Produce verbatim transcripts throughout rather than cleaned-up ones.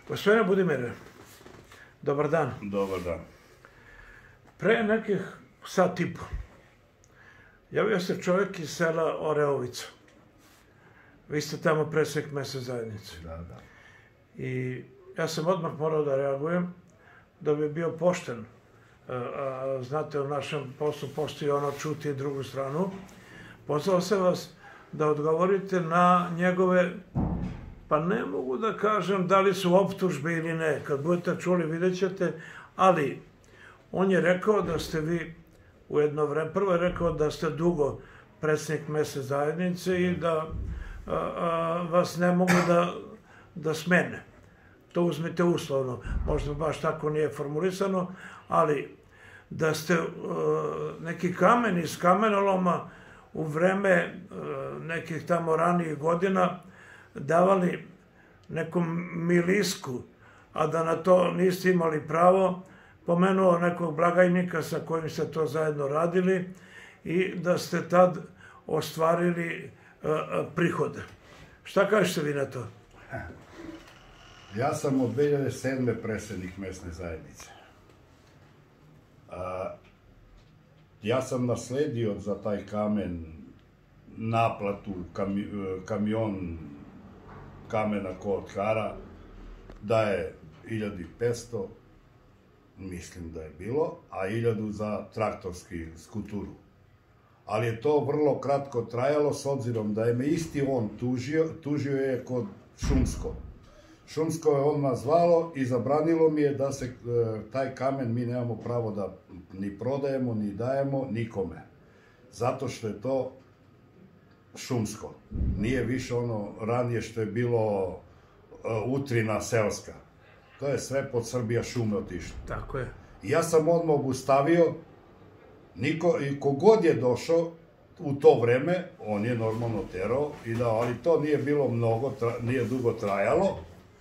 Gospodine Budimire, dobar dan. Dobar dan. Pre nekih sat i po javio se čovjek iz sela Oreovica. Vi ste tamo predsjednik mesne zajednice. Da, da. I ja sam odmah morao da reagujem, da bi bio pošten. Znate, u našem poslu postoji ono čuti drugu stranu. Pozvao sam vas da odgovorite na njegove, pa ne mogu da kažem da li su optužbe ili ne. Kad budete čuli, vidjet ćete, ali on je rekao da ste vi u jedno vreme, prvo je rekao da ste dugo predsjednik mesne zajednice i da a, a, vas ne mogu da, da smene. To uzmite uslovno, možda baš tako nije formulisano, ali da ste a, neki kamen iz kamenoloma u vreme a, nekih tamo ranijih godina davali nekom milisku, a da na to niste imali pravo, pomenuo nekog blagajnika sa kojim ste to zajedno radili i da ste tad ostvarili uh, prihode. Šta kažete vi na to? Ja sam od dve hiljade sedme predsjednik mesne zajednice. A, ja sam nasledio za taj kamen naplatu, kami, kamion kamena kod Hara, da je hiljadu petsto, mislim da je bilo, a hiljadu za traktorski skuturu. Ali je to vrlo kratko trajalo, s obzirom da je me isti on tužio, tužio je kod Šumsko. Šumsko je on nazvalo i zabranilo mi je da se taj kamen mi nemamo pravo da ni prodajemo, ni dajemo nikome. Zato što je to šumsko. Nije više ono ranije što je bilo utrina seoska. To je sve pod Srbija šume otišlo. Tako je. I ja sam odmah obustavio, niko, i kogod je došao u to vreme, on je normalno terao, i da, ali to nije bilo mnogo, tra, nije dugo trajalo,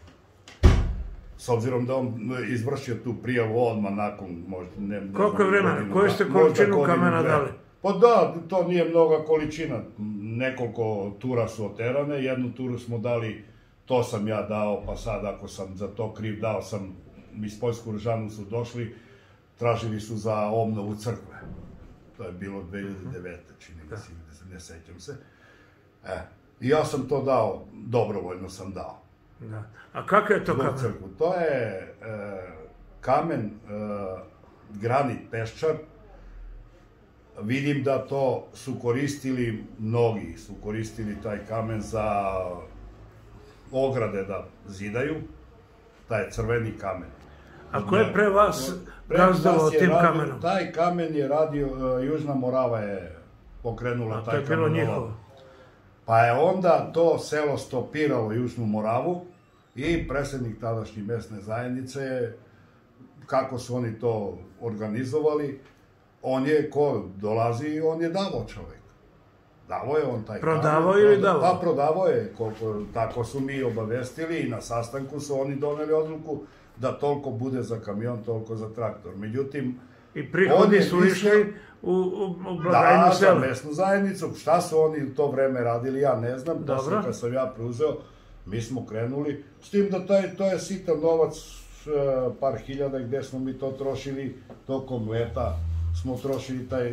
s obzirom da on izvršio tu prijavu odmah nakon, možda, ne, ne koliko je vremena? Koju ste količinu kamena dali? Pa da, to nije mnoga količina, nekoliko tura su oterane, jednu turu smo dali, to sam ja dao, pa sad ako sam za to kriv, dao sam, iz Poljsku Oružanu su došli, tražili su za obnovu crkve. To je bilo dve hiljade devete. čini mi se, ne sećam se. E, i ja sam to dao, dobrovoljno sam dao. Da. A kakav je to kamen? Crkvu. To je e, kamen, e, granit, peščar. Vidim da to su koristili, mnogi su koristili taj kamen za ograde da zidaju, taj crveni kamen. A ko je pre vas gazdovao tim kamenom? Taj kamen je radio, Južna Morava je pokrenula taj kamen. A to je bilo njihovo? Pa je onda to selo stopiralo Južnu Moravu i predsjednik tadašnje mesne zajednice, kako su oni to organizovali, on je, ko dolazi, on je davao čovek. Davao je on taj kamen. Prodavao ili davao? Pa prodavao je, koliko, tako su mi obavestili i na sastanku su oni doneli odluku da toliko bude za kamion, toliko za traktor. Međutim, i prihodi su išli u, u, u blagajnu sela. Da, za mesnu zajednicu. Šta su oni u to vreme radili, ja ne znam. Posle kad sam ja preuzeo, mi smo krenuli. S tim da taj, to je sitan novac, par hiljada, gde smo mi to trošili tokom leta. Smo trošili taj...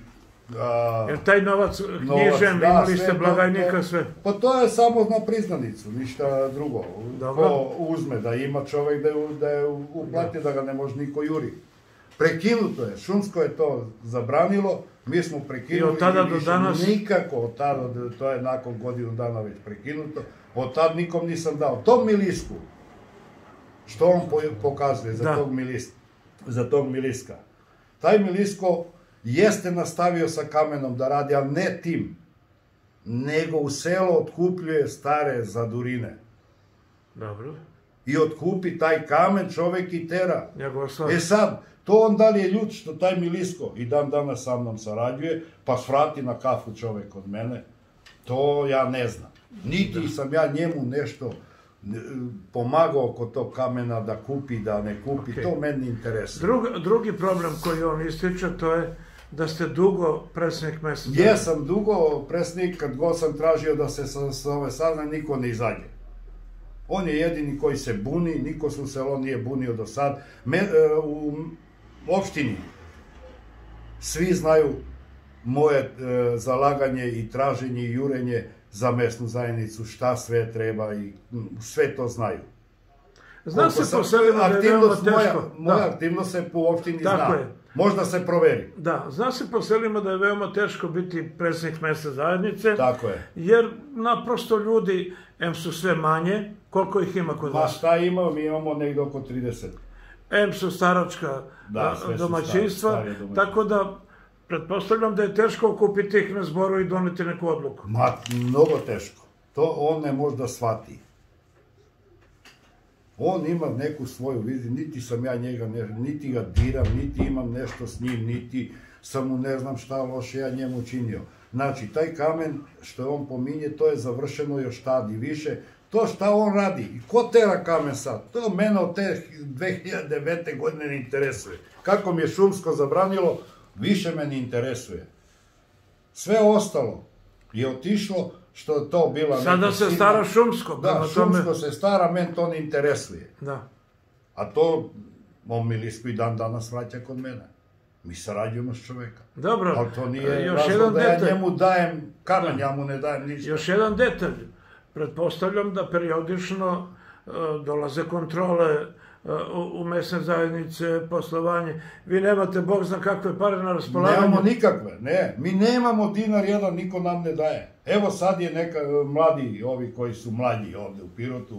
A, jer taj novac knjižen, da, imali ste blagajnika, to, sve? Pa to je samo na priznanicu, ništa drugo. Dobro. Ko uzme, da ima čovek da je, da je uplati, da. da ga ne može niko juri. Prekinuto je, Šumsko je to zabranilo, mi smo prekinuli. I od tada do danas? Nikako, od tada, to je nakon godinu dana već prekinuto, od tada nikom nisam dao. Tom milisku, što on pokazuje za, da. tog, milis, za tog miliska, taj milisko jeste nastavio sa kamenom da radi, ali ne tim, nego u selo otkupljuje stare zadurine. Dobro. I otkupi taj kamen, čovek i tera. Jagoslav. E sad, to on da li je ljud što taj milisko i dan danas sa mnom sarađuje, pa svrati na kafu čovek od mene, to ja ne znam. Niti da. sam ja njemu nešto pomagao kod tog kamena da kupi, da ne kupi, okay. To meni interesuje. Drugi, drugi problem koji on ističe, to je da ste dugo predsjednik mesne zajednice. Jesam dugo predsjednik, kad god sam tražio da se sa, sa ove saznanje, niko ne izađe. On je jedini koji se buni, niko se u selo nije bunio do sad. Me, u opštini svi znaju moje e, zalaganje i traženje i jurenje za mesnu zajednicu, šta sve treba i sve to znaju. Zna se po selima da je veoma teško. Moja, moja aktivnost se po opštini zna. Možda se proveri. Da, zna se po selima da je veoma teško biti predsjednik mesne zajednice. Tako je. Jer naprosto ljudi, em su sve manje, koliko ih ima kod vas? Ma šta ima, mi imamo negde oko trideset. Em su staračka domaćinstva, tako da pretpostavljam da je teško okupiti ih na zboru i doneti neku odluku. Ma, mnogo teško. To on ne može da shvati. On ima neku svoju viziju, niti sam ja njega, niti ga diram, niti imam nešto s njim, niti sam mu ne znam šta loše ja njemu učinio. Znači, taj kamen što on pominje, to je završeno još tad i više. To šta on radi, i ko tera kamen sad, to mene od te dve hiljade devete. godine ne interesuje. Kako mi je šumsko zabranilo, više me ne interesuje. Sve ostalo je otišlo, što je to bila... Sada se stara šumsko. Da, šumsko se stara, men to ne interesuje. Da. A to, on Milisku i dan danas vraća kod mene. Mi sarađujemo s čoveka. Dobro. Ali to nije razlog da ja njemu dajem kamen, ja mu ne dajem ništa. Još jedan detalj. Pretpostavljam da periodično dolaze kontrole u mesne zajednice, poslovanje. Vi nemate, Bog zna kakve pare na raspolaganju. Nemamo nikakve, ne. Mi nemamo dinar jedan, niko nam ne daje. Evo sad je neka, mladi, ovi koji su mlađi ovde u Pirotu,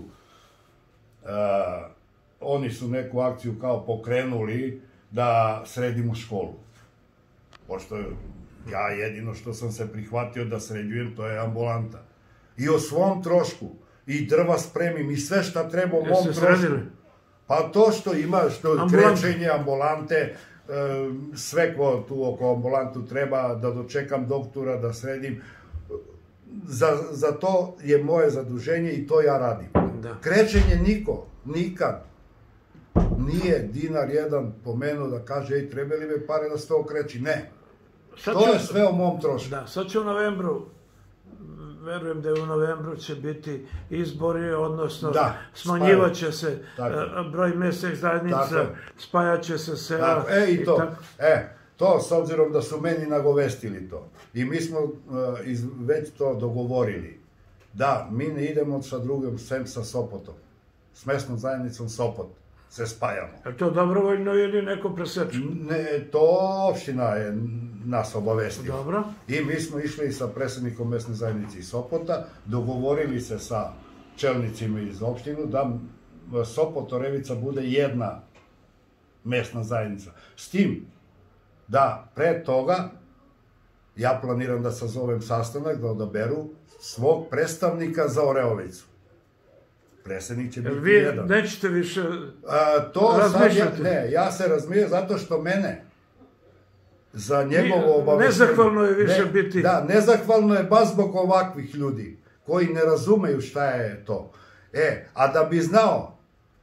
oni su neku akciju kao pokrenuli da sredimo školu. Pošto ja jedino što sam se prihvatio da sređujem, to je ambulanta. I o svom trošku, i drva spremim, i sve šta treba u mom trošku. Pa to što ima, što krećenje ambulante, sve ko tu oko ambulantu treba, da dočekam doktora, da sredim, za to je moje zaduženje i to ja radim. Krećenje niko, nikad, nije dinar jedan pomenuo da kaže, ej, treba li me pare da se to okreći? Ne. To je sve o mom trošku. Da, sad će u novembru, verujem da je u novembru će biti izbori, odnosno smanjivat će se broj mesnih zajednica, spajat će se sela. E, i to. E, to, s obzirom da su meni nagovestili to. I mi smo već to dogovorili. Da, mi ne idemo sa drugom, sem sa Sopotom. S mesnom zajednicom Sopot se spajamo. Je to dobrovoljno ili neko presečeno? Ne, to opština je nas obavestila. Dobro. I mi smo išli sa predsjednikom mesne zajednice iz Sopota, dogovorili se sa čelnicima iz opštinu da Sopot Orevica bude jedna mesna zajednica. S tim da pre toga ja planiram da sazovem sastanak, da odaberu svog predstavnika za Oreovicu. Predsjednik će biti jedan. Vi nećete više razmišljati? Ne, ja se razmišljam zato što mene za njegovo obaveštenie... Nezahvalno je više biti... Da, nezahvalno je baš zbog ovakvih ljudi koji ne razumeju šta je to. E, a da bi znao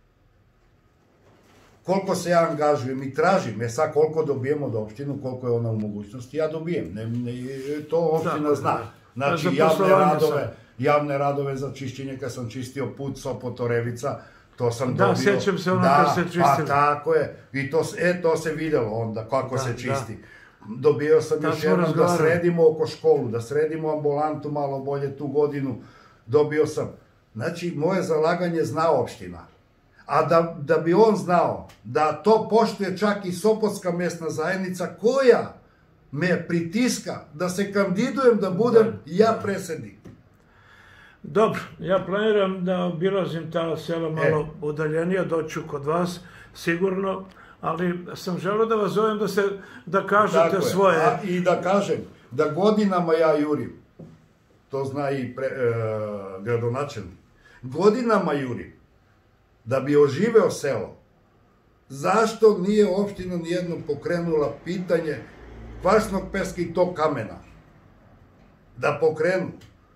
koliko se ja angažujem i tražim, e sad koliko dobijemo od opštinu, koliko je ona u mogućnosti, ja dobijem. To opština zna. Znači, javne radove, javne radove za čišćenje, kad sam čistio put Sopot-Orevica, to sam dobio. Da, sjećam se ono kad ste čistili. Pa tako je. I to se videlo onda, kako se čisti. Dobio sam još jednom da sredimo oko školu, da sredimo ambulantu malo bolje tu godinu. Dobio sam. Znači, moje zalaganje zna opština. A da bi on znao da to poštuje čak i Sopotska mesna zajednica, koja me pritiska da se kandidujem da budem ja predsjednik. Dobro, ja planiram da obilazim ta sela malo udaljenija, doću kod vas, sigurno, ali sam želeo da vas zovem da kažete svoje... I da kažem, da godinama ja jurim, to zna i gradonačelnik, godinama jurim, da bi oživeo selo, zašto nije opština nijednom pokrenula pitanje kvarsnog peska i tog kamena? Da pokrenu.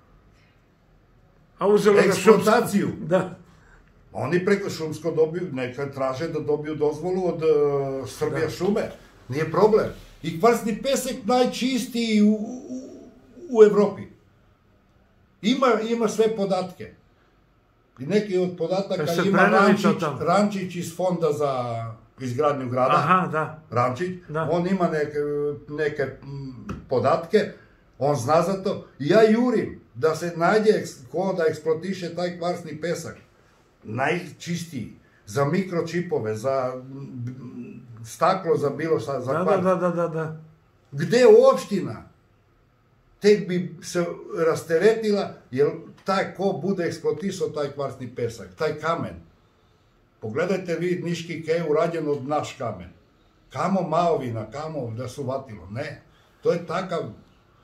Eksploataciju. Da. Oni preko šumsko dobiju, neka traže da dobiju dozvolu od Srbija šume. Nije problem. I kvarsni pesek najčistiji u Evropi. Ima sve podatke. I neki od podataka Se ima preneli to Rančić, tamo. Rančić iz fonda za izgradnju grada. Aha, da. Rančić, Da. on ima neke, neke mm, podatke, on zna za to. I ja jurim da se nađe eks- ko da eksploatiše taj kvarsni pesak. Najčistiji. Za mikročipove, za mm, staklo, za bilo šta, za Da, kvars. da, da, da, da. Gde opština tek bi se rasteretila, jer taj ko bude eksploatisao taj kvarsni pesak, taj kamen. Pogledajte vi Niški kej urađen od naš kamen. Kamo maovina, kamo da su vatilo. Ne, to je takav e,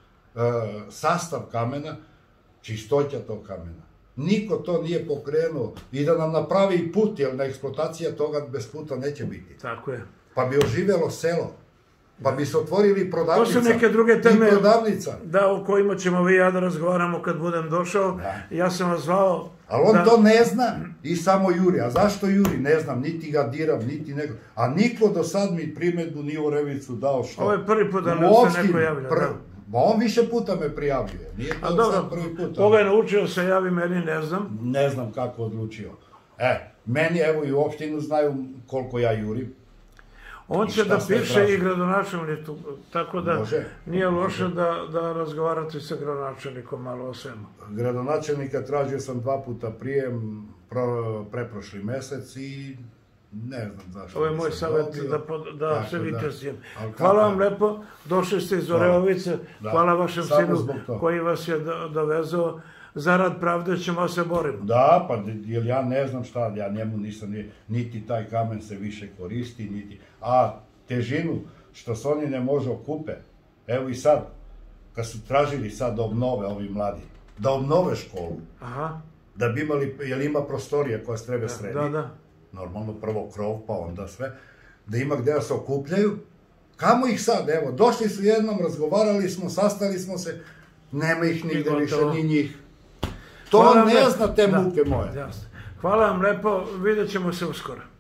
sastav kamena, čistoća tog kamena. Niko to nije pokrenuo i da nam napravi put, jer na eksploatacija toga bez puta neće biti. Tako je. Pa bi oživelo selo. Pa bi se otvorili prodavnica. To su neke druge teme. I prodavnica. Da, o kojima ćemo vi i ja da razgovaramo kad budem došao. Da. Ja sam vas zvao... Ali on da- to ne zna i samo juri. A zašto juri? Ne znam, niti ga diram, niti nego. A niko do sad mi primedbu nije u Revicu dao što. Ovo je prvi put da U nam se opštini, neko javlja. pr- Da. Ma on više puta me prijavljuje. Nije A to dobro, sad prvi put. koga je naučio se javi meni, ne znam. Ne znam kako odlučio. E, meni evo i u opštinu znaju koliko ja jurim. On I će šta da sve piše traži? i gradonačelniku, tako da Može. nije loše da, da razgovarate sa gradonačelnikom malo o svemu. Gradonačelnika tražio sam dva puta prijem pro, preprošli mesec i ne znam zašto. Ovo je moj nisam savjet dobio. da, pod- da Tako se vidite s njim. Ali Hvala kako- vam lepo, došli ste iz Hvala. Orehovice, Da. hvala vašem Samo sinu zbog toga. koji vas je do- dovezao. Zarad pravde ćemo se borimo. Da, pa d- jer ja ne znam šta, ja njemu nisam, ni- niti taj kamen se više koristi, niti, a težinu što se oni ne može okupe, evo i sad, kad su tražili sad da obnove ovi mladi, da obnove školu, Aha, da bi imali, jer ima prostorija koja se treba srediti, da, da. normalno prvo krov, pa onda sve, da ima gde da se okupljaju, kamo ih sad, evo, došli su jednom, razgovarali smo, sastali smo se, nema ih nigde gotovo. više, ni njih. To Hvala vam ne lepo. zna te Da, muke moje. jasno. Hvala vam lepo, vidjet ćemo se uskoro.